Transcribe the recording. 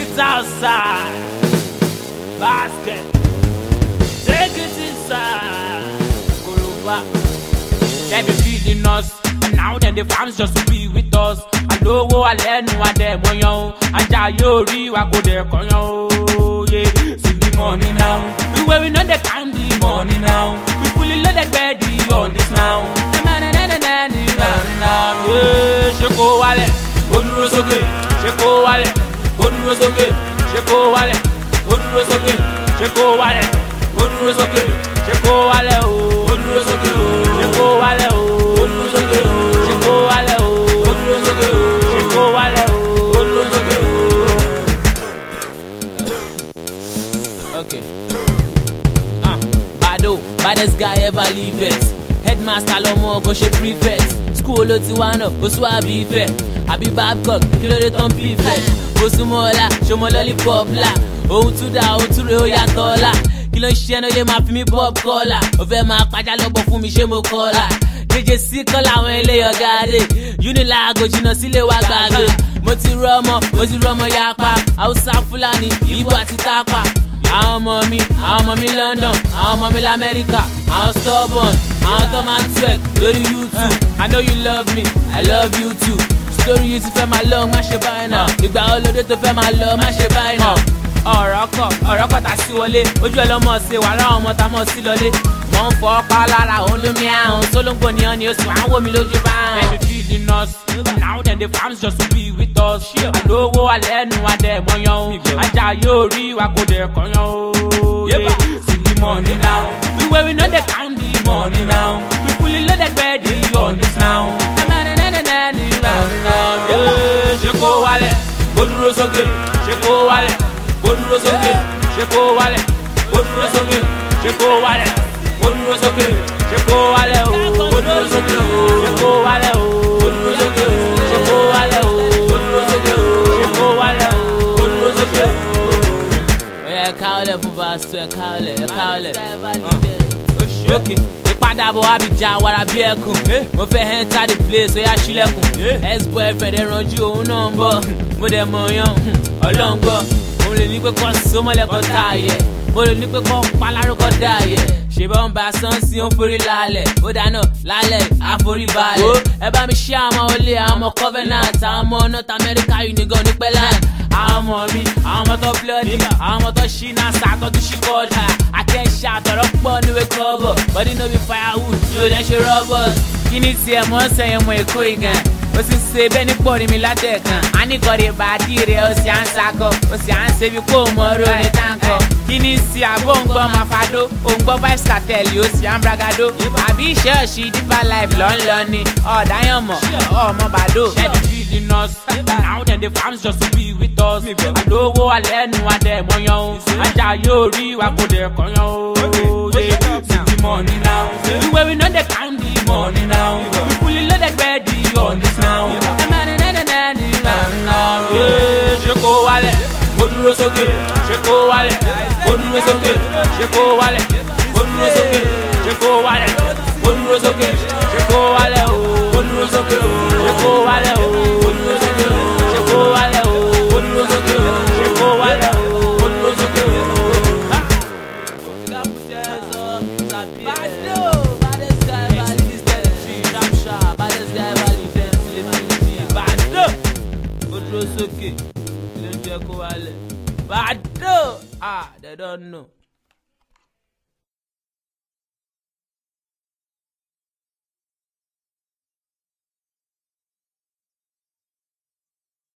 it outside. Basket. Take it inside. Kuluba. They be feeding us. And now then the fans just to be with us. I know I learn what them on you. And Jayori wa go there con you. Yeah. See the money now. We where we know they count the money now. We fully loaded ready on this now. Yeah, Sheko Wale, Odrosoke, Sheko Wale, Odrosoke, Sheko Wale, Odrosoke, Sheko Wale, Odrosoke, Sheko Wale, Odrosoke, Sheko Wale, Odrosoke, Sheko Wale, Odrosoke, Sheko Wale, Odrosoke. Okay. Bado, baddest guy ever leave it. Headmaster Lomo go she prefect. School ti one up, go swabi fe. Abi Babcock, kilo de ton prefect. Osumola, shomo lollipop la. Ohun tu da, ohun tu re o yato la. Kilo nse no ye ma fi mi pop collar. O fe ma paja lobo fun mi se mo collar. JJC kola awon eleyo gade. Unila go jina sile wa gbagbe. Mo ti romo yapa. Hausa Fulani, Igbo ati Tapa. I'm on me London, I'm on me America, I'm stubborn, I'm on my track, go to YouTube. I know you love me, I love you too. Story you to fẹ́ my love, má ṣe báyìí náà. Ìgbà olóde tó fẹ́ my love, má ṣe báyìí náà. Ọ̀rọ̀ kọ̀ tá sí wọlé, ojú ẹ lọ́mọ ṣe wà láwọn ọmọ tá mọ̀ sí lọlé. Wọ́n ń fọ́ ọ́pá lára òun lómi àrùn, sólóńgbò ní ọ́ ni oṣù àwọn omi lójú bá ń. Ẹni feeding us, now then the fans just to be with us. Àlówó alẹ́ nu adẹ̀ mọ́yán o, ajá yóò rí wa kò dẹ̀ kọ́yán o. See the money now, we where we know they count the money now. We fully loaded ready on this now. Sheko Wale, Odrosoke, Sheko Wale, Odrosoke, Sheko Wale, Odrosoke, Sheko Wale, Odrosoke, Sheko Wale, Odrosoke, Sheko Wale, Odrosoke, Sheko Wale, Odrosoke, Sheko Wale, Odrosoke. Oya kaole fún Basto, kaole. Okay. Padàbọ̀ Abidjan wàrà bí ẹkùn. Mo fẹ́ enter the place ó yá ṣílẹ̀kùn. Ex-boyfriend ẹ̀ ranjú òun náà ń bọ̀. Mo dẹ̀ mọ̀ yan ọlọ́ngbọ́. Mo lè ní pé kọ́ sómọ́lẹ́kọ̀ tá a yẹ. Mo lè ní pé kọ́ palárúkọ dá a yẹ. Ṣèbọn ń ba sánsì ó ń forí lálẹ̀. Ó dáná lálẹ́ àforíbalẹ̀. Ẹ bá mi ṣe àwọn olè àwọn ọmọ Covenant. Àwọn ọmọ North America Unigon ní Pẹ́lán. Àwọn ọmọ mi, àwọn ọmọ tó bloody. Àwọn ọmọ tó ṣí náà sàtọ́ tó ṣí kọ́ọ̀dà. Akẹ́ṣẹ́ àtọ̀rọ̀ pọ̀ níwèé kọ́bọ̀. Bọ́dí no be firewood, yóò dẹ́ ṣe rọ́bọ̀s. Kí ni tiẹ̀ mọ́ sẹ́yìn mọ́ Èkó ìgàn? Ó sì ṣe bẹ́ẹ̀ ní pọ̀ ní mi látẹ̀kàn. A ní kọ́ de bàdí rẹ̀ ó sì à ń sakọ̀. Ó sì à ń ṣe bí kò mọ́ ro ní táǹkọ̀. Kí ni ti àbọ̀ ń gbọ́ Mafado? Ó ń gbọ́ Vibes Cartel ó sì à ń bragado. Àbí ṣọ́ọ̀ṣì Deeper Life lọ́nlọ́ ni. Ọ̀dáyànmọ̀ ọmọ Bàdó. Feeding us, now then the fans just to be with us. Àlówó alẹ́ nu adẹ̀ mọ́yán o. Ajá yóò rí wa kò dẹ̀ kọ́yán o. See the money now, we where we know they count the money now. We fully loaded ready on this now. Sheko Wale, Odrosoke, Sheko Wale, Odrosoke, Sheko Wale, Odrosoke, Sheko Wale, Odrosoke, Sheko Wale, Odrosoke, Sheko Wale, Odrosoke, Sheko Wale, Odrosoke, Sheko Wale, Odrosoke. Baddest guy valid dance, I'm sharp. Baddest guy valid dance, Bado, Odrosoke, Sheko Wale, Bado. They don't know.